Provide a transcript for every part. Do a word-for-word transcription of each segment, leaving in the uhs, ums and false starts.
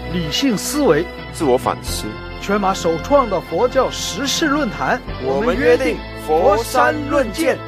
理性思维， 自我反思。 全马首创的佛教时事论坛， 我们约定佛山论剑。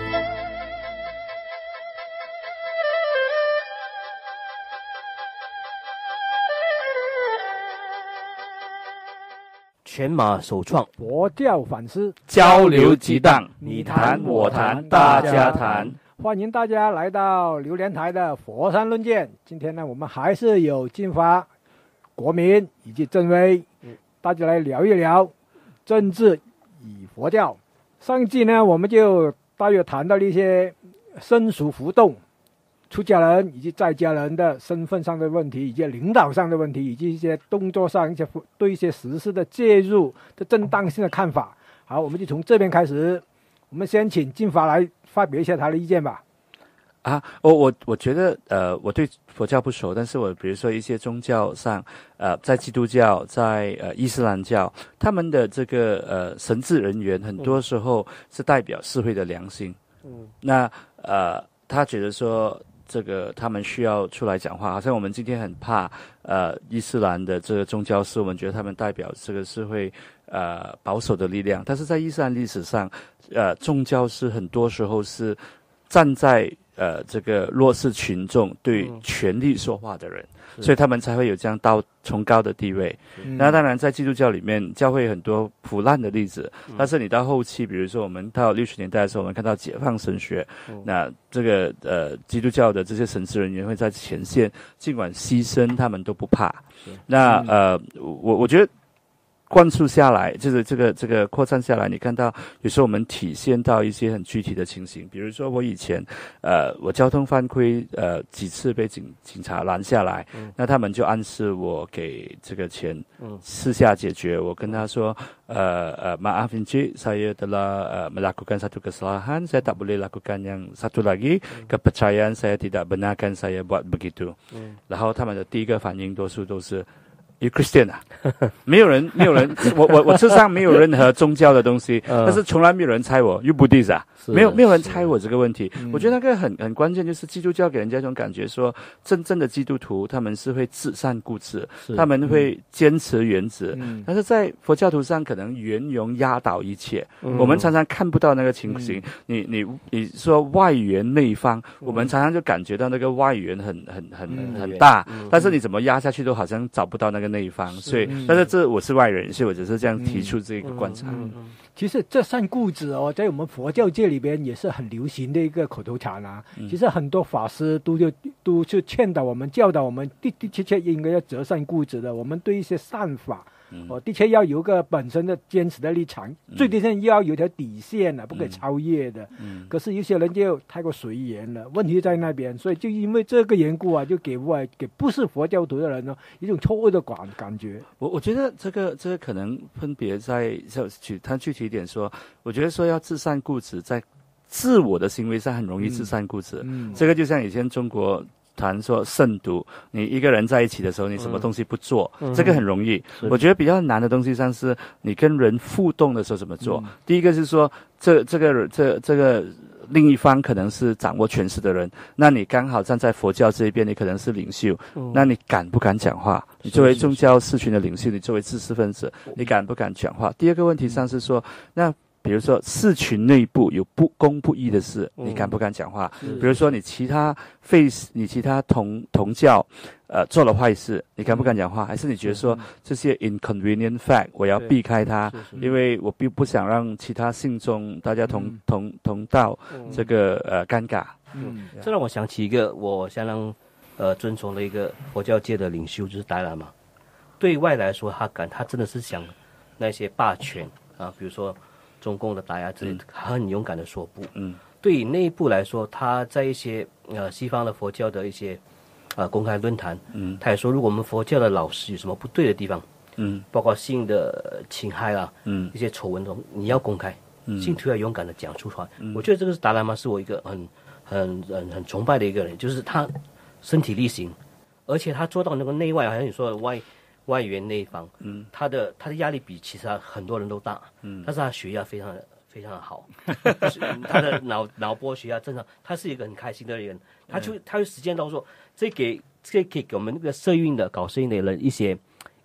全马首创佛教反思， 交流激荡，你谈我谈，大家谈。 欢迎大家来到榴莲台的佛山论剑。今天呢，我们还是有金发、国民以及郑威，大家来聊一聊政治与佛教。上一季呢，我们就大约谈到了一些身属浮动、出家人以及在家人的身份上的问题，以及领导上的问题，以及一些动作上一些对一些实事的介入的正当性的看法。好，我们就从这边开始。我们先请金发来发表一下他的意见吧。 啊，我我我觉得，呃，我对佛教不熟，但是我比如说一些宗教上，呃，在基督教，在呃伊斯兰教，他们的这个呃神职人员，很多时候是代表社会的良心。嗯，那呃，他觉得说，这个他们需要出来讲话，好像我们今天很怕，呃，伊斯兰的这个宗教师，我们觉得他们代表这个社会呃保守的力量，但是在伊斯兰历史上，呃，宗教师很多时候是站在呃这个弱势群众对权力说话的人，嗯、所以他们才会有这样高崇高的地位。嗯、那当然，在基督教里面，教会很多腐烂的例子，嗯、但是你到后期，比如说我们到六十年代的时候，我们看到解放神学，嗯、那这个呃基督教的这些神职人员会在前线，尽管牺牲，他们都不怕。那呃，我我觉得。灌输下来，就是这个这个扩散下来，你看到有时候我们体现到一些很具体的情形，比如说我以前，呃，我交通犯规，呃，几次被警警察拦下来，嗯、那他们就暗示我给这个钱，嗯、私下解决。我跟他说，呃呃，maaf Encik, saya telah uh, melakukan satu kesalahan, saya tak boleh lakukan yang satu lagi, kepercayaan saya tidak benarkan saya buat begitu。嗯、然后他们的第一个反应多数都是。You Christian 啊？没有人，没有人，我我我车上没有任何宗教的东西，但是从来没有人猜我 You Buddhist 啊？没有，没有人猜我这个问题。我觉得那个很很关键，就是基督教给人家一种感觉说，真正的基督徒他们是会至善固执，他们会坚持原则，嗯、但是在佛教徒上可能圆融压倒一切。嗯、我们常常看不到那个情形。嗯、你你你说外圆内方，嗯、我们常常就感觉到那个外圆很很很、嗯、很大，嗯、但是你怎么压下去都好像找不到那个内方，所以，嗯、但是这我是外人，所以我只是这样提出这个观察。 嗯嗯嗯、其实这善固执哦，在我们佛教界里边也是很流行的一个口头禅啊。嗯、其实很多法师都就都去劝导我们、教导我们，的的确确应该要择善固执的。我们对一些善法。嗯、哦，的确要有一个本身的坚持的立场，嗯、最低限要有一条底线的，不可以超越的。嗯、可是有些人就太过随缘了，问题在那边，所以就因为这个缘故啊，就给外给不是佛教徒的人呢一种错误的感感觉。 我我觉得这个这个可能分别在具他具体一点说，我觉得说要至善固执，在自我的行为上很容易至善固执。嗯嗯、这个就像以前中国。谈说慎独，你一个人在一起的时候，你什么东西不做，嗯、这个很容易。我觉得比较难的东西上是你跟人互动的时候怎么做。嗯、第一个是说，这这个这这个另一方可能是掌握权势的人，那你刚好站在佛教这一边，你可能是领袖，嗯、那你敢不敢讲话？你作为宗教社群的领袖，你作为知识分子，你敢不敢讲话？第二个问题上是说，那。比如说，社群内部有不公不义的事，嗯、你敢不敢讲话？比如说，你其他废，你其他同同教，呃，做了坏事，你敢不敢讲话？还是你觉得说这些 inconvenient fact 我要避开它，因为我并不想让其他信众大家同、嗯、同同道这个呃尴尬。 嗯，这让我想起一个我相当呃尊崇的一个佛教界的领袖，就是达赖喇嘛。对外来说，他敢，他真的是想那些霸权啊，比如说。中共的打压之类的，他很勇敢的说不。嗯，对于内部来说，他在一些呃西方的佛教的一些呃公开论坛，嗯，他也说，如果我们佛教的老师有什么不对的地方，嗯，包括性的侵害啦，嗯，一些丑闻中，你要公开，嗯，信徒要勇敢的讲出来。嗯，我觉得这个是达赖喇嘛是我一个很很很很崇拜的一个人，就是他身体力行，而且他做到那个内外，好像你说的外。外圆内方，嗯，他的他的压力比其实很多人都大，嗯，但是他血压非常的非常的好，他的脑脑波血压正常，他是一个很开心的人，他就他就实践到说，这给这可以给我们那个社运的搞社运的人一些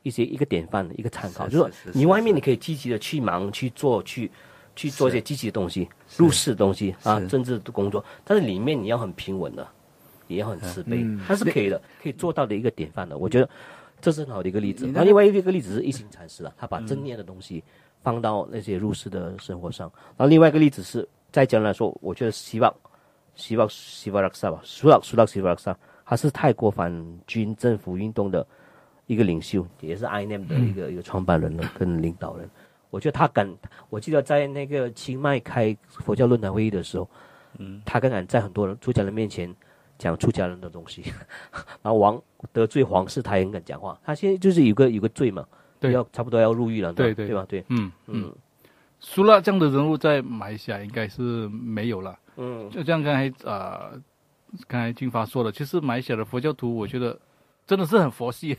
一些一个典范一个参考， 是就是说是是你外面你可以积极的去忙去做去去做一些积极的东西，入世的东西啊，政治的工作，但是里面你要很平稳的，也要很慈悲， 嗯它是可以的，可以做到的一个典范的，我觉得这是很好的一个例子。然后另外一个例子是一行禅师啊，他把正念的东西放到那些入世的生活上。然后另外一个例子是在讲来说，我觉得希望希望希望拉萨吧，苏拉苏拉希望拉萨，他是泰国反军政府运动的一个领袖，也是 I N M 的一个、嗯、一个创办人了跟领导人。我觉得他敢，我记得在那个清迈开佛教论坛会议的时候，嗯，他敢敢在很多人出家人面前讲出家人的东西，然后王得罪皇室，他也很敢讲话。他现在就是有个有个罪嘛，对，要差不多要入狱了， 对对对吧？对， 嗯嗯。苏拉这样的人物在马来西亚应该是没有了，嗯，就像刚才呃，刚才金发说的，其实马来西亚的佛教徒，我觉得真的是很佛系，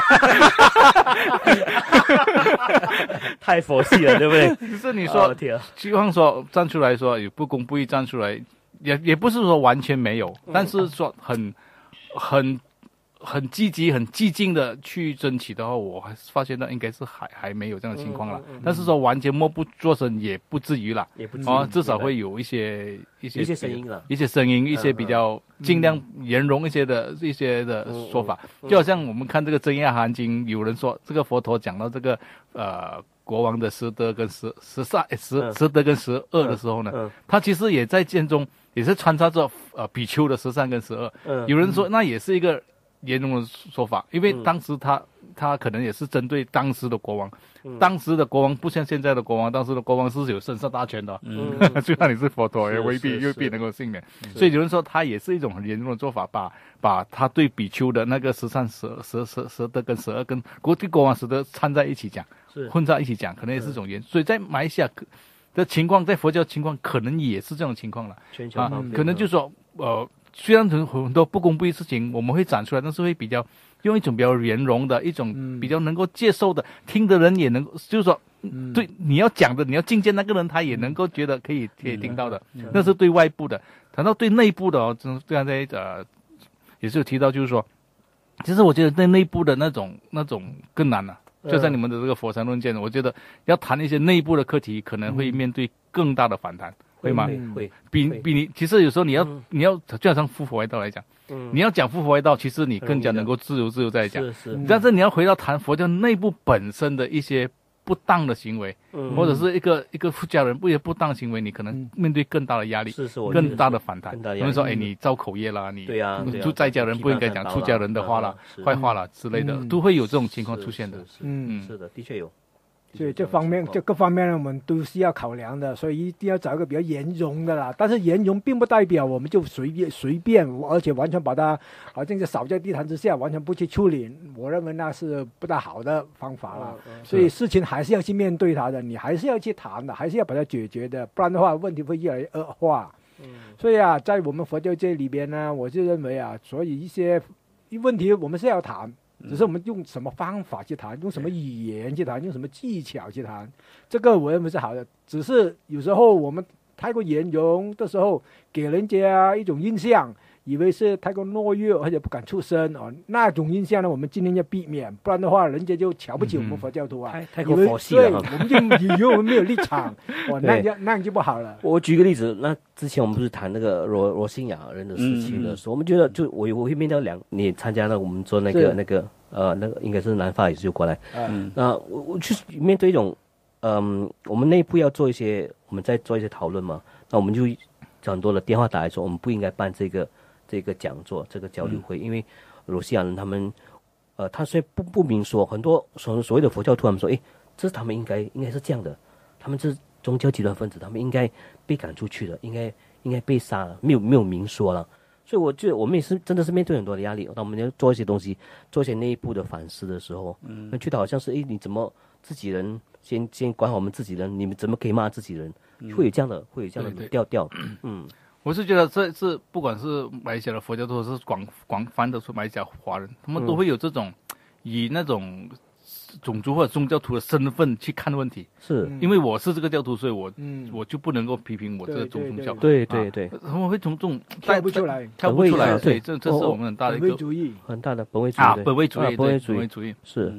太佛系了，对不对？ 就是你说，希望说站出来说，也不公不义站出来，也也不是说完全没有，但是说很很很积极、很激进的去争取的话，我还是发现到应该是还还没有这样的情况了。嗯嗯嗯、但是说完全默不作声也不至于啦， 也不至于啊，至少会有一些一些一些声音了， 一些声音，一些比较尽量圆融一些的、嗯、一些的说法。嗯嗯、就好像我们看这个《真言含经》，有人说这个佛陀讲到这个呃国王的十德跟十十善十、嗯、十德跟十恶的时候呢，嗯嗯、他其实也在剑中也是穿插着呃比丘的十善跟十恶。嗯、有人说那也是一个严重的说法，因为当时他、嗯、他可能也是针对当时的国王，嗯、当时的国王不像现在的国王，当时的国王是有生杀大权的，嗯，就算你是佛陀也未必未必能够幸免，所以有人说他也是一种很严重的做法，把把他对比丘的那个十善十十十十德跟十二跟国对国王十德掺在一起讲，混在一起讲，可能也是一种严，所以在马来西亚的情况，在佛教情况可能也是这种情况了， 全球方面、 啊、可能就说呃。虽然很多不公不义事情我们会展出来，但是会比较用一种比较圆融的一种比较能够接受的，嗯、听的人也能够，就是说，嗯、对你要讲的，你要觐见那个人，他也能够觉得可以可以听到的，嗯、那是对外部的。谈到对内部的哦，刚才呃也是有提到，就是说，其实我觉得对内部的那种那种更难了，啊。就像你们的这个佛山论剑，我觉得要谈一些内部的课题，可能会面对更大的反弹。会吗？ 会， 比比你，其实有时候你要、嗯、你要，就好像复佛外道来讲，嗯，你要讲复佛外道，其实你更加能够自由自由在讲， 是是。 但是你要回到谈佛教内部本身的一些不当的行为，嗯，或者是一个一个出家人不一些不当行为，你可能面对更大的压力， 是是， 更大的反弹。 比如说，哎，你造口业啦，你对呀， 出在家人不应该讲出家人的话啦、坏话啦之类的，都会有这种情况出现的。 嗯，是的，的确有。 所以这方面，这各方面我们都是要考量的，所以一定要找一个比较圆融的啦。但是圆融并不代表我们就随便随便，而且完全把它好像就扫在地毯之下，完全不去处理。我认为那是不大好的方法啦。嗯嗯、所以事情还是要去面对它的，你还是要去谈的，还是要把它解决的，不然的话问题会越来越恶化。嗯、所以啊，在我们佛教界里边呢，我就认为啊，所以一些问题我们是要谈。只是我们用什么方法去谈，用什么语言去谈，用什么技巧去谈，这个我认为是好的。只是有时候我们太过圆融的时候，给人家一种印象，以为是太过懦弱，而且不敢出声哦，那种印象呢，我们尽量要避免，不然的话，人家就瞧不起我们佛教徒啊， 嗯、太太过佛系了， 对，我们就以为我们没有立场，哦，那样那样就不好了。 我举个例子，那之前我们不是谈那个罗罗兴亚人的事情的时候，嗯、我们觉得就我我会面对两，你参加了我们做那个那个呃那个应该是南法也是有过来，嗯，那我我就是面对一种，嗯，我们内部要做一些，我们在做一些讨论嘛，那我们就很多的电话打来说，我们不应该办这个。这个讲座，这个交流会，嗯、因为罗西亚人他们，呃，他虽然不不明说，很多所所谓的佛教徒他们说，哎，这是他们应该应该是这样的，他们是宗教极端分子，他们应该被赶出去的，应该应该被杀了，没有没有明说了。所以我觉得我们也是真的是面对很多的压力，当我们要做一些东西，做一些内部的反思的时候，嗯，觉得好像是，哎，你怎么自己人先先管好我们自己人，你们怎么可以骂自己人？嗯、会有这样的会有这样的调调，嗯。 我是觉得这是不管是马来西亚的佛教徒，或是广广泛的马来西亚华人，他们都会有这种、嗯、以那种种族或者宗教徒的身份去看问题。 是， 因为我是这个教徒，所以我、嗯、我就不能够批评我这个宗教。 对对对， 啊、他们会从这种跳不出来， 跳不出来。对，这这是我们很大的一个很大的本位主义啊，本位主义， 本位主义， 本位主义是。 嗯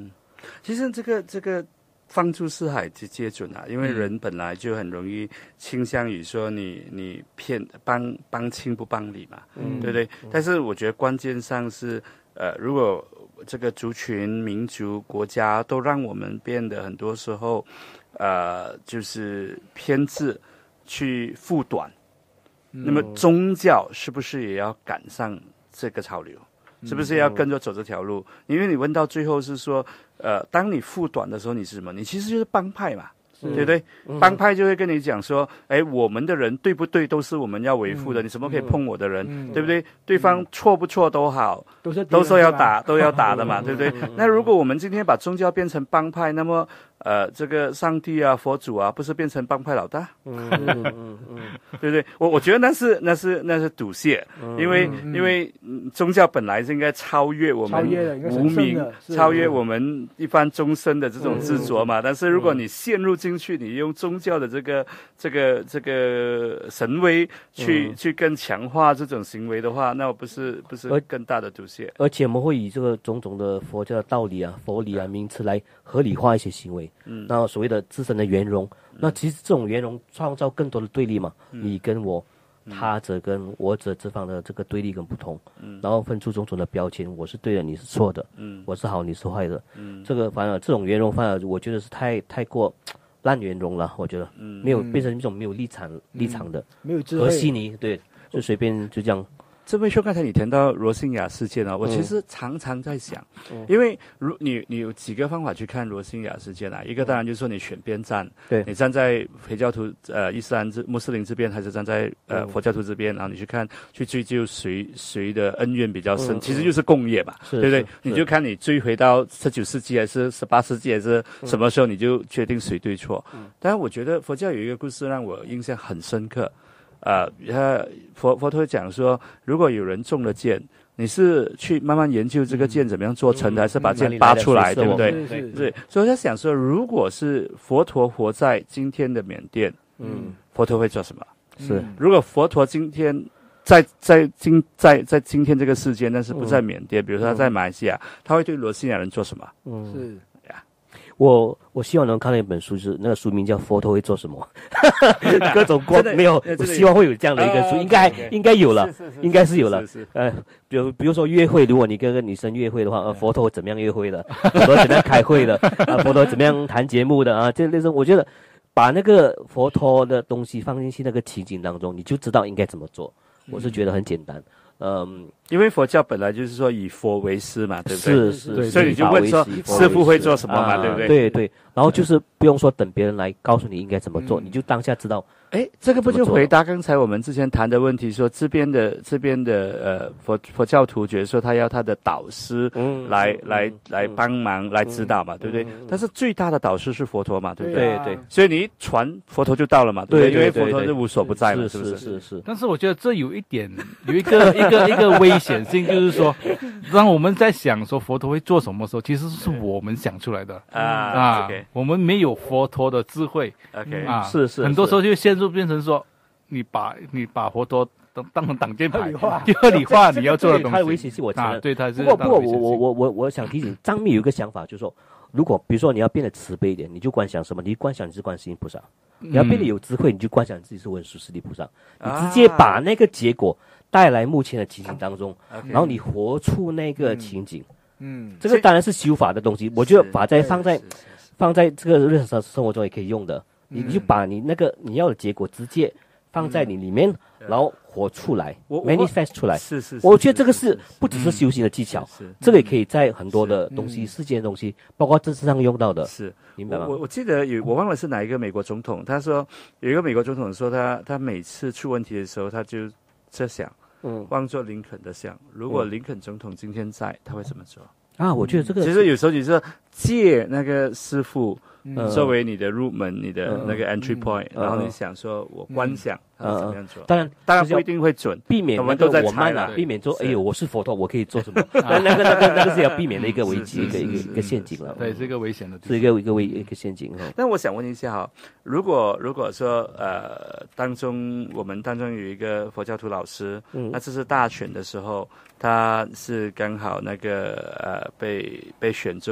其实这个这个放诸四海皆皆准啊，因为人本来就很容易倾向于说你你骗帮帮亲不帮理嘛，嗯、对不对？嗯、但是我觉得关键上是呃，如果这个族群、民族、国家都让我们变得很多时候呃，就是偏执去护短，嗯、那么宗教是不是也要赶上这个潮流？是不是要跟着走这条路？因为你问到最后是说，呃，当你护短的时候，你是什么？你其实就是帮派嘛，对不对？嗯、帮派就会跟你讲说，哎，我们的人对不对，都是我们要维护的，嗯、你怎么可以碰我的人，嗯、对不对？对方错不错都好，都是都说要打，都要打的嘛，对不对？那如果我们今天把宗教变成帮派，那么呃，这个上帝啊、佛祖啊，不是变成帮派老大？嗯嗯嗯嗯，对不对？我我觉得那是那是那是赌蟹，嗯、因为、嗯、因为、嗯、宗教本来是应该超越我们无名，超越我们一般众生的这种执着嘛。嗯、但是如果你陷入进去，你用宗教的这个这个这个神威去、嗯、去更强化这种行为的话，那不是不是更大的赌蟹？ 而且我们会以这个种种的佛教的道理啊、佛理啊、名词来合理化一些行为。嗯，那所谓的自身的圆融，嗯、那其实这种圆融创造更多的对立嘛，嗯、你跟我，嗯、他者跟我者之方的这个对立跟不同，嗯、然后分出种种的标签，我是对的，你是错的，嗯、我是好，你是坏的，嗯、这个反而这种圆融反而我觉得是太太过烂圆融了，我觉得，嗯、没有变成一种没有立场、嗯、立场的， 没有智慧， 和稀泥，对，就随便就这样。 这位兄，刚才你谈到罗兴亚事件啊，我其实常常在想，嗯、因为如你你有几个方法去看罗兴亚事件啊？一个当然就是说你选边站，对，你站在回教徒呃伊斯兰这穆斯林这边，还是站在呃佛教徒这边，然后你去看去追究谁谁的恩怨比较深，嗯、其实就是共业嘛，对不对？你就看你追回到十九世纪还是十八世纪还是什么时候，你就决定谁对错。嗯、当然，我觉得佛教有一个故事让我印象很深刻。呃，他佛佛陀讲说，如果有人中了箭，你是去慢慢研究这个箭怎么样做成的，嗯、还是把箭拔出来，嗯、对不对？ 是是对。所以我在想说，如果是佛陀活在今天的缅甸，嗯，佛陀会做什么？ 是。 如果佛陀今天在在今在在今天这个世界，但是不在缅甸，嗯、比如说他在马来西亚，他会对罗兴亚人做什么？ 嗯，是。我我希望能看到一本书，就是那个书名叫《佛陀会做什么》，各种光没有，我希望会有这样的一个书，应该应该有了，应该是有了。呃，比如比如说约会，如果你跟个女生约会的话，呃，佛陀怎么样约会的？佛陀怎么样开会的？啊，佛陀怎么样谈节目的啊？这类似，我觉得把那个佛陀的东西放进去那个情景当中，你就知道应该怎么做。我是觉得很简单。嗯， 因为佛教本来就是说以佛为师嘛，对不对？是是， 所以你就问说师父会做什么嘛，对不对？ 对对，然后就是不用说等别人来告诉你应该怎么做，你就当下知道。 哎，这个不就回答刚才我们之前谈的问题，说这边的这边的呃佛佛教徒觉得说他要他的导师来来来帮忙来指导嘛，对不对？但是最大的导师是佛陀嘛，对不对？ 对对， 所以你一传佛陀就到了嘛，对不对？因为佛陀是无所不在嘛，是不是？ 是是。 但是我觉得这有一点有一个一个一个危险性，就是说，当我们在想说佛陀会做什么时候，其实是我们想出来的啊啊，我们没有佛陀的智慧 ，OK 啊， 是是， 很多时候就陷入。就变成说，你把你把佛陀当当成挡箭牌，就合理化你要做的东西。 它的危险性我承认， 啊、对它是。 不过不过我我我我我想提醒张密有一个想法，就是说，如果比如说你要变得慈悲一点，你就观想什么？你观想你是观世音菩萨；嗯、你要变得有智慧，你就观想你自己是文殊师利菩萨。你直接把那个结果带来目前的情景当中，啊、然后你活出那个情景。嗯，嗯这个当然是修法的东西。我觉得法在放在放在这个日常生活中也可以用的。你就把你那个你要的结果直接放在你里面，嗯、然后活出来 ，manifest 出来。 是是是， 我觉得这个是不只是修行的技巧，嗯、这个也可以在很多的东西、世间的东西，包括政治上用到的。 是， 明白吗？ 我我记得有，我忘了是哪一个美国总统，他说有一个美国总统说他他每次出问题的时候，他就在想，嗯，望着林肯的像，如果林肯总统今天在，他会怎么做？ 啊，我觉得这个其实有时候你是借那个师傅。嗯、作为你的入门，你的那个 entry point，、嗯、然后你想说，我观想他是怎么样做？ 嗯、当然， 当然不一定会准， 避免我们都在猜了，避免说，哎呦，我是佛陀，我可以做什么？那那个那个那个是要避免的一个危机，一个一个一个陷阱了。 对，是一个危险的， 是一个一个危一个陷阱。 但我想问一下哈，如果如果说呃当中我们当中有一个佛教徒老师，嗯、那这是大选的时候，他是刚好那个呃被被选中作为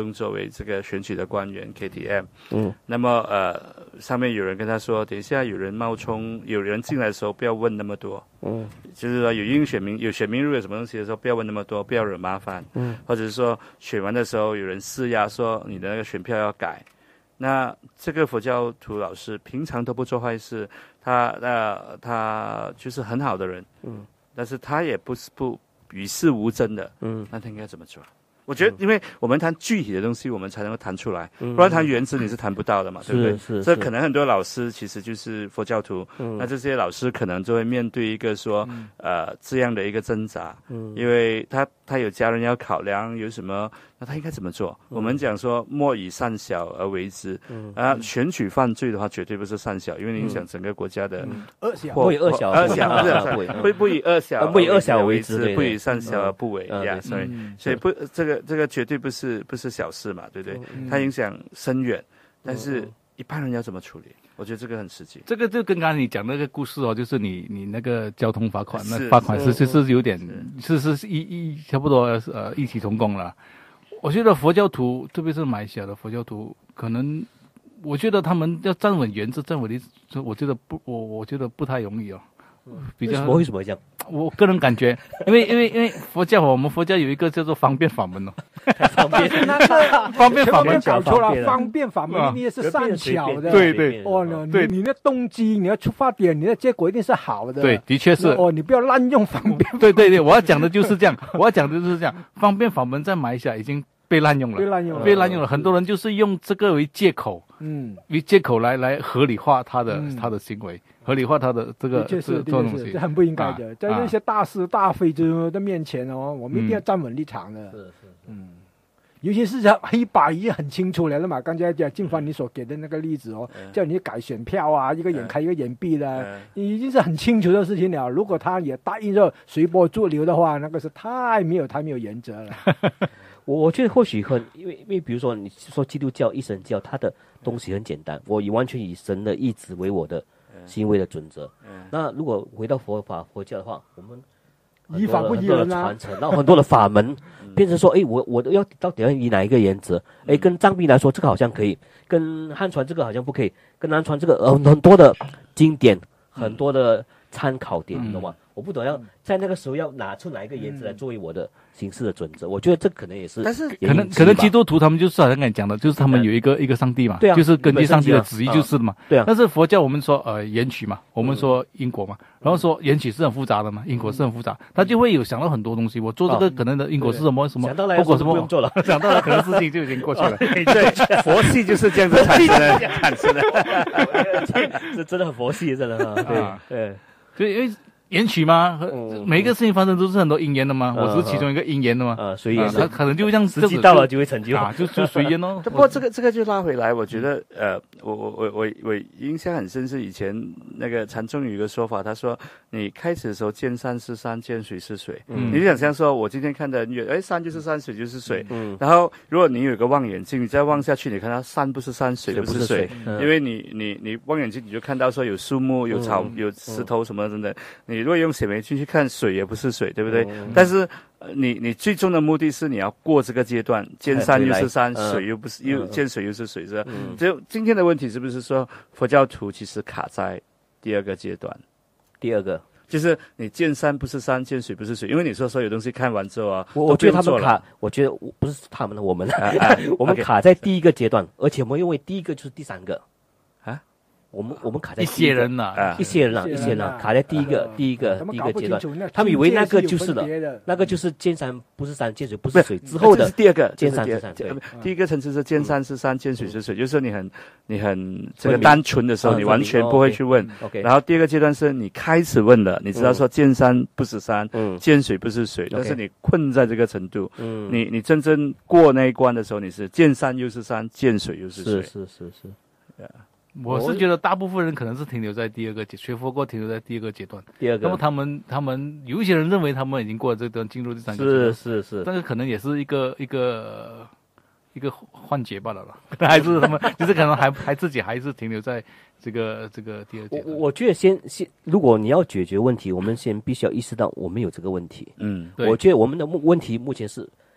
这个选举的官员 K T M， 嗯， 那么呃上面有人跟他说，等一下有人冒充，有人进来的时候不要问那么多， 嗯， 就是说有应选民有选民如果有什么东西的时候不要问那么多，不要惹麻烦， 嗯， 或者是说选完的时候有人施压说你的那个选票要改。那这个佛教徒老师平常都不做坏事，他呃他就是很好的人， 嗯， 但是他也不是不与世无争的， 嗯， 那他应该怎么做？我觉得，因为我们谈具体的东西，我们才能够谈出来， 嗯、 不然谈原则你是谈不到的嘛，对不对？ 是是。 这可能很多老师其实就是佛教徒， 嗯、 那这些老师可能就会面对一个说， 嗯、 呃，这样的一个挣扎， 嗯， 因为他他有家人要考量，有什么，那他应该怎么做？ 嗯、 我们讲说，莫以善小而为之， 嗯啊，选举犯罪的话，绝对不是善小，因为影响整个国家的恶小， 不以恶小恶小不是不不以恶小不以恶小为之， 不以善小而不为呀，所以所以不这个这个绝对不是。是不是小事嘛？对不对？嗯、它影响深远，但是一般人要怎么处理？我觉得这个很实际。 这个就跟刚才你讲那个故事哦，就是你你那个交通罚款，那罚款是是是有点是是是一一差不多呃异曲同工了。我觉得佛教徒，特别是马来西亚的佛教徒，可能我觉得他们要站稳原则，站稳的，我觉得不，我我觉得不太容易哦。 比较为什么会这样？ 我个人感觉，因为因为因为佛教，我们佛教有一个叫做方便法门哦， 方便那个方便法门搞错了，方便法门你也是善巧的， 对对哦， 对， 你的动机，你的出发点，你的结果一定是好的， 对，的确是哦，你不要滥用方便， 对对对，我要讲的就是这样，我要讲的就是这样，方便法门在马来西亚已经被滥用了， 被滥用了， 被滥用了，很多人就是用这个为借口，嗯，为借口来来合理化他的、嗯、他的行为。合理化他的这个这这东西， 这很不应该的。啊、在那些大是大非的面前哦，我们一定要站稳立场的。 是是， 嗯，尤其是黑白已经很清楚了的嘛。刚才讲静芳你所给的那个例子哦，嗯、叫你改选票啊，一个眼开一个眼闭的，嗯、已经是很清楚的事情了。如果他也答应着随波逐流的话，那个是太没有太没有原则了。 我我觉得或许很，因为因为比如说你说基督教一神教，它的东西很简单，我以完全以神的意志为我的行为的准则。嗯、那如果回到佛法佛教的话，我们依法不依人啊， 传承，然后很多的法门变成说，哎，我我要到底要以哪一个原则？哎，跟藏密来说，这个好像可以；跟汉传这个好像不可以；跟南传这个呃很多的经典，很多的参考点，你懂吗？我不懂要在那个时候要拿出哪一个原则来作为我的行事的准则，我觉得这可能也是， 但是可能可能基督徒他们就是好像跟你讲的，就是他们有一个一个上帝嘛， 对啊， 就是根据上帝的旨意就是嘛， 对啊。 但是佛教我们说呃缘起嘛，我们说因果嘛，然后说缘起是很复杂的嘛，因果是很复杂，他就会有想到很多东西，我做这个可能的因果是什么什么， 想到了后果什么不用做了， 想到了可能事情就已经过去了。 对，佛系就是这样子产生的，产生的， 这真的很佛系，真的哈，对对， 所以因为。缘起吗？嗯、每一个事情发生都是很多因缘的嘛，嗯、我是其中一个因缘的嘛。 啊，随缘、 啊，他可能就这样， 时机到了就会成就啊，就就随缘哦。 不过这个这个就拉回来，我觉得呃，我我我我我印象很深是以前那个禅宗有一个说法，他说你开始的时候见山是山，见水是水。嗯，你就想象说，我今天看的很远，哎，山就是山，水就是水。嗯，然后如果你有一个望远镜，你再望下去，你看到山不是山，水不是水，嗯、因为你你你望远镜你就看到说有树木、有草、嗯、有石头什么等等。你如果用显微镜去看水也不是水，对不对？嗯、但是、呃、你你最终的目的是你要过这个阶段，见山又是山，嗯、水又不是又、嗯、见水又是水，是吧？嗯，就今天的问题是不是说佛教徒其实卡在第二个阶段？ 第二个就是你见山不是山，见水不是水，因为你说所有东西看完之后啊， 我我觉得他们卡，我觉得不是他们的，我们的，啊啊、我们卡在第一个阶段，而且我们认为第一个就是第三个。我们我们卡在一些人呐、 啊，一些人啊，一些人啊，卡在第一个、第一个、第一个阶段，他们以为那个就是了，那个就是见山不是山，见水不是水之后的， 这是第二个见山是山，对， 第一个层次是见山是山，见水是水，就是你很你很这个单纯的时候，你完全不会去问。然后第二个阶段是你开始问了，你知道说见山不是山，见水不是水，但是你困在这个程度，你你真正过那一关的时候，你是见山又是山，见水又是水， 是是是是， 对啊。 我是觉得大部分人可能是停留在第二个阶，学佛过停留在第二个阶段。 第二个， 那么他们他们有一些人认为他们已经过了这段，进入第三个阶段。 是是是， 但是可能也是一个一个一个幻觉罢了啦。还是他们就是可能还还自己还是停留在这个这个第二阶段。 我我觉得先先，如果你要解决问题，我们先必须要意识到我们有这个问题。 嗯， 我觉得我们的问题目前是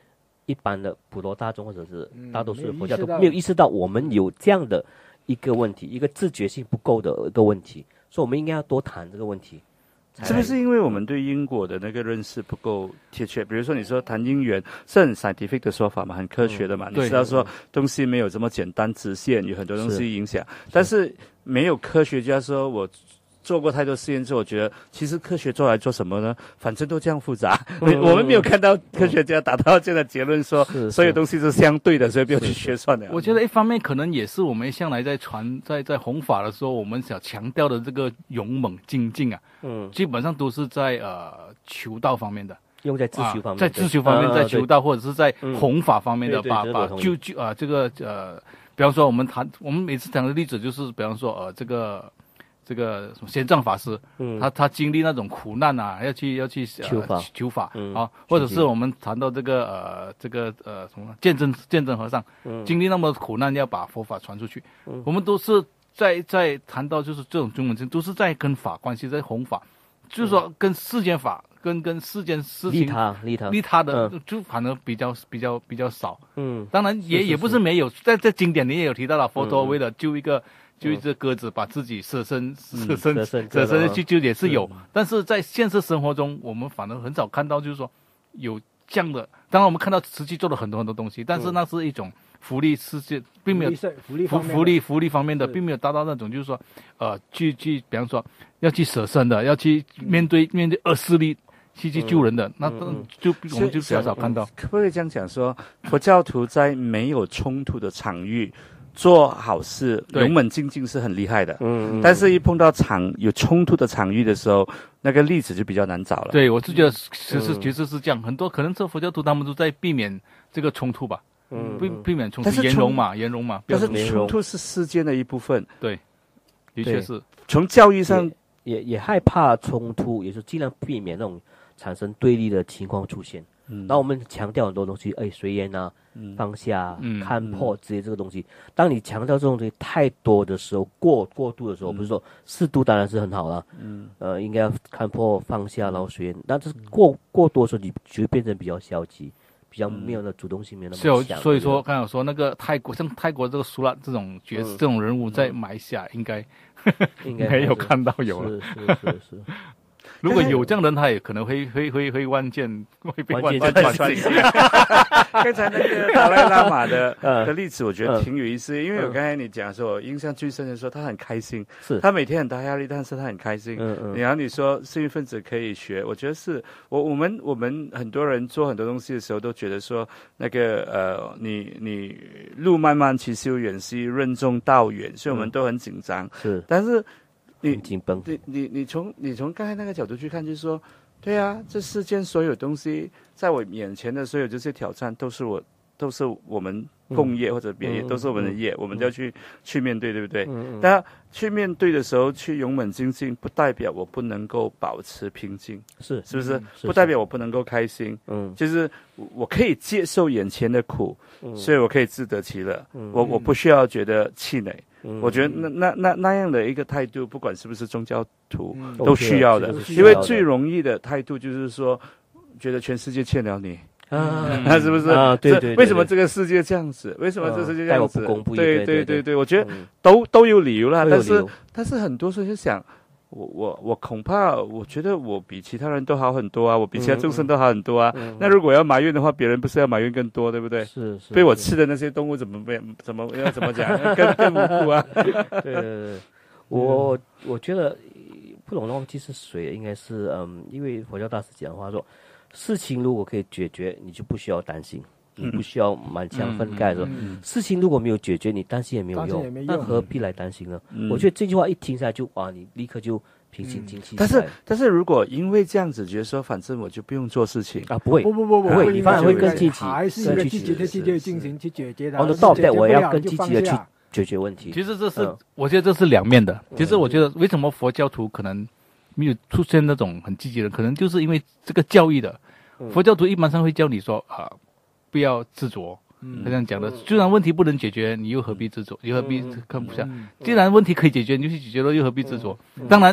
一般的普罗大众或者是大多数的嗯佛教徒没有意识到没有意识到我们有这样的一个问题，一个自觉性不够的一个问题，所以我们应该要多谈这个问题。 是不是因为我们对因果的那个认识不够贴切？比如说你说谈因缘是很 scientific 的说法嘛，很科学的嘛， 嗯、 你知道说东西没有这么简单直线，有很多东西影响，但是没有科学家说我做过太多实验之后，我觉得其实科学做来做什么呢？反正都这样复杂，嗯、我们没有看到科学家达到这样的结论说， 嗯、 所有东西是相对的，所以不要去学算了。 我觉得一方面可能也是我们向来在传在在弘法的时候，我们想强调的这个勇猛精进啊，嗯，基本上都是在呃求道方面的。 用在自修方面， 啊、在自修方面，在求道、 啊、 或者是在弘法方面的， 嗯、 把把就就啊、呃、这个呃，比方说我们谈我们每次讲的例子就是，比方说呃这个。这个什么玄奘法师，嗯，他他经历那种苦难啊，要去要去、呃、 求法求法、嗯、啊，或者是我们谈到这个呃这个呃什么鉴真鉴真和尚，嗯，经历那么苦难要把佛法传出去，嗯，我们都是在在谈到就是这种中文经，都是在跟法关系，在弘法，就是说跟世间法跟跟世间事情利他利他利他的、嗯、就反而比较比较比较少， 嗯， 当然也是是是也不是没有，在在经典里也有提到了佛陀为了救一个。嗯就一只鸽子把自己舍身舍身舍身去救也是有，但是在现实生活中，我们反而很少看到，就是说有这样的。当然，我们看到实际做了很多很多东西，但是那是一种福利世界，并没有福利福福利福利方面的，并没有达到那种就是说，呃，去去，比方说要去舍身的，要去面对面对恶势力。去去救人的，那就我们就比较少看到。 可不可以这样讲说，佛教徒在没有冲突的场域做好事，勇猛精进是很厉害的。嗯，但是一碰到场有冲突的场域的时候，那个例子就比较难找了。 对，我是觉得其实其实是这样，很多可能这佛教徒他们都在避免这个冲突吧。嗯，避避免冲突，圆融嘛，圆融嘛。 但是冲突是世间的一部分。 对，的确是。 从教育上也也害怕冲突，也是尽量避免那种产生对立的情况出现。嗯，那我们强调很多东西，哎，随缘啊，嗯、放下、嗯、看破这些这个东西。当你强调这种东西太多的时候，过过度的时候，嗯、不是说适度当然是很好了，嗯，呃，应该要看破、放下，然后随缘。但是过过多的时候，你就会变成比较消极，比较没有那主动性，没有那么强。 所以说，刚才我说那个泰国，像泰国这个苏拉这种角色、嗯、这种人物，在马来西亚应该应该没有看到有了， 是是是是。 如果有这样的人，他也可能会会会会万箭会被万箭穿心。 刚才那个达赖喇嘛的的例子，我觉得挺有意思，因为我刚才你讲说，印象最深的说他很开心，是他每天很大压力，但是他很开心。嗯嗯。然后你说幸运分子可以学，我觉得是我我们我们很多人做很多东西的时候，都觉得说那个呃，你你路漫漫其修远兮，任重道远，所以我们都很紧张。是，但是。你你你你从你从刚才那个角度去看，就是说，对啊，这世间所有东西，在我眼前的所有这些挑战，都是我都是我们共业或者别业，嗯、都是我们的业，嗯、我们就要去、嗯、去面对，对不对？嗯嗯。但去面对的时候，去勇猛精进，不代表我不能够保持平静， 是是不是？ 嗯、是不代表我不能够开心，嗯，就是我可以接受眼前的苦，嗯、所以我可以自得其乐，嗯、我我不需要觉得气馁。我觉得那那那那样的一个态度，不管是不是宗教徒，嗯、都需要的，因为最容易的态度就是说，觉得全世界欠了你。啊，那是不是？啊，对 对, 对, 对。为什么这个世界这样子？为什么这个世界这样子？ 对对对 对, 对对，我觉得都都有理由啦。但是但是很多时候就想，我我我恐怕我觉得我比其他人都好很多啊，我比其他众生都好很多啊。嗯、那如果要埋怨的话，别人不是要埋怨更多，对不对？是是。被我吃的那些动物怎么被怎么要怎么讲？更更无辜啊。 对对对，我我觉得不懂忘记是谁，应该是嗯，因为佛教大师讲话说。事情如果可以解决，你就不需要担心，你不需要满腔愤慨的时候，嗯嗯、事情如果没有解决，你担心也没有用，那何必来担心呢？嗯、我觉得这句话一听下来就哇，你立刻就平心静气。 但是，但是如果因为这样子觉得说，反正我就不用做事情啊，不会， 不不不不会，你反而会更积极， 还是一个积极的去进行去解决的。 哦，到对，我要更积极的去解决问题。 其实这是，嗯、我觉得这是两面的。其实我觉得，为什么佛教徒可能没有出现那种很积极的，可能就是因为这个教育的。佛教徒一般上会教你说啊，不要执着，他这样讲的。既然问题不能解决，你又何必执着？你何必看不下？既然问题可以解决，你就去解决了，又何必执着？当然，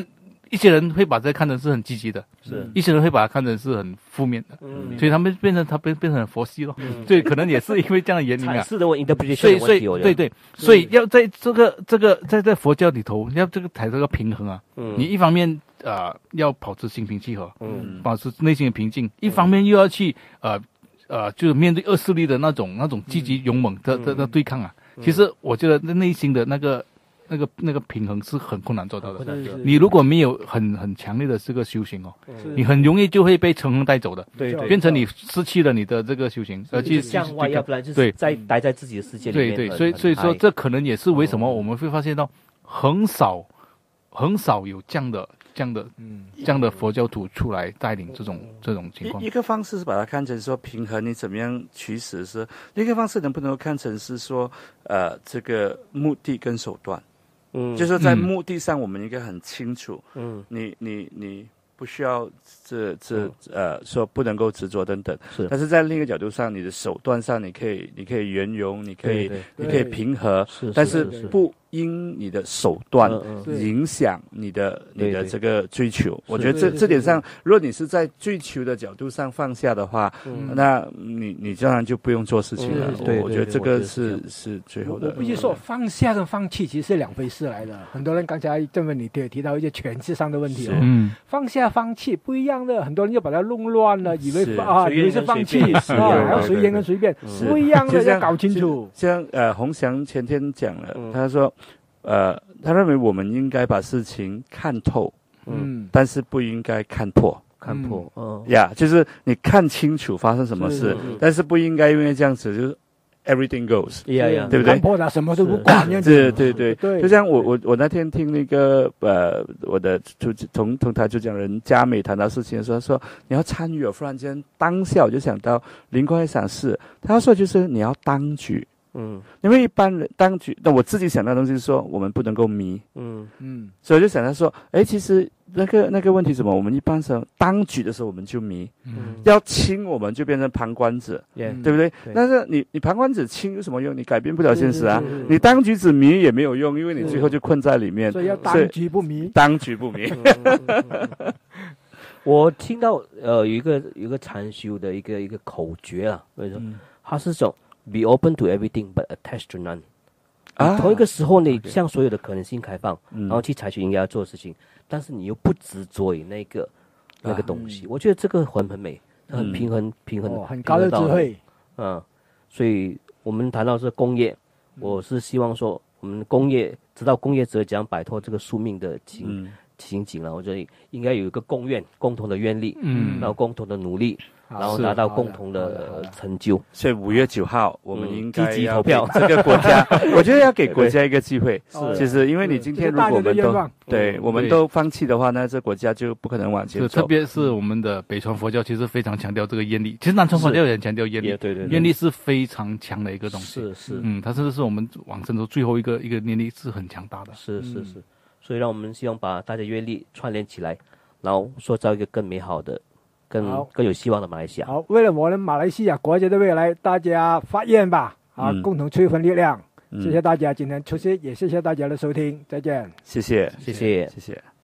一些人会把这看成是很积极的， 是一些人会把它看成是很负面的， 嗯所以他们变成他变变成很佛系咯。所以可能也是因为这样的原因啊。 阐释的问 interpretation 所以所以的问题，我觉得对对，所以要在这个这个在在佛教里头，要这个抬这个平衡啊。 嗯你一方面呃要保持心平气和， 嗯保持内心的平静，一方面又要去呃呃就是面对恶势力的那种那种积极勇猛的的的对抗啊。其实我觉得那内心的那个。那个那个平衡是很困难做到的。你如果没有很很强烈的这个修行哦，你很容易就会被成风带走的， 对对， 变成你失去了你的这个修行，而去向外，要不然就是对在待在自己的世界里面。 对对，所以所以说这可能也是为什么我们会发现到很少很少有这样的这样的嗯这样的佛教徒出来带领这种这种情况。 一一个方式是把它看成说平衡，你怎么样取舍是；另一个方式能不能够看成是说，呃，这个目的跟手段。 嗯， 就是说在目的上，我们应该很清楚。 嗯， 你你你不需要这这呃说不能够执着等等。 是， 但是在另一个角度上，你的手段上，你可以你可以圆融，你可以你可以平和， 是， 但是不因你的手段影响你的你的这个追求。我觉得这这点上，如果你是在追求的角度上放下的话，那你你当然就不用做事情了。我觉得这个是是最后的。 我必须说，放下跟放弃其实是两回事来的。很多人刚才郑文你也提到一些诠释上的问题哦， 嗯， 放下放弃不一样的，很多人就把它弄乱了，以为啊以为是放弃啊，还要随缘跟随便，不一样的要搞清楚。 像呃洪祥前天讲了，他说。呃，他认为我们应该把事情看透，嗯，但是不应该看破， 看破，嗯， 呀， yeah, 就是你看清楚发生什么事，但是不应该因为这样子就是 everything goes， yeah, yeah, 对不对？看破了什么都不管， 对对对对，就像我我我那天听那个呃我的主同同台主讲人佳美谈到事情的时候，说你要参与，忽然间当下我就想到灵光一闪是，他说就是你要当局。嗯，因为一般人当局，那我自己想到的东西是说，我们不能够迷，嗯嗯，所以我就想到说，哎，其实那个那个问题是什么？我们一般时候当局的时候我们就迷，嗯，要亲我们就变成旁观者，嗯、对不对？对，但是你你旁观者亲有什么用？你改变不了现实啊！你当局者迷也没有用，因为你最后就困在里面。 所以要当局不迷， 当局不迷。 我听到呃有一个有一个禅修的一个一个口诀啊，为什么？它是说。Be open to everything, but attached to none。啊，同一个时候，你向所有的可能性开放，嗯、然后去采取应该要做的事情，但是你又不执着于那个、啊、那个东西。我觉得这个很很美，很平衡，嗯、平衡、 哦，很高的智慧。 嗯，所以我们谈到是工业，我是希望说，我们工业直到工业者将摆脱这个宿命的情、嗯、情景了。我觉得应该有一个共愿，共同的愿力，嗯，然后共同的努力。然后达到共同的成就。 所以五月九号，我们应该积极投票。这个国家，我觉得要给国家一个机会。是，其实因为你今天如果我们都对我们都放弃的话，那这国家就不可能往前走。 特别是我们的北传佛教，其实非常强调这个愿力。其实南传佛教也很强调愿力， 对对， 愿力是非常强的一个东西。 是是， 嗯，它甚至是我们往生咒最后一个一个念力是很强大的。 是是是，所以让我们希望把大家愿力串联起来，然后塑造一个更美好的。更更有希望的马来西亚。 好，为了我们马来西亚国家的未来，大家发愿吧！啊，嗯、共同催婚力量。嗯、谢谢大家今天出席，也谢谢大家的收听，再见。 谢谢， 谢谢， 谢谢。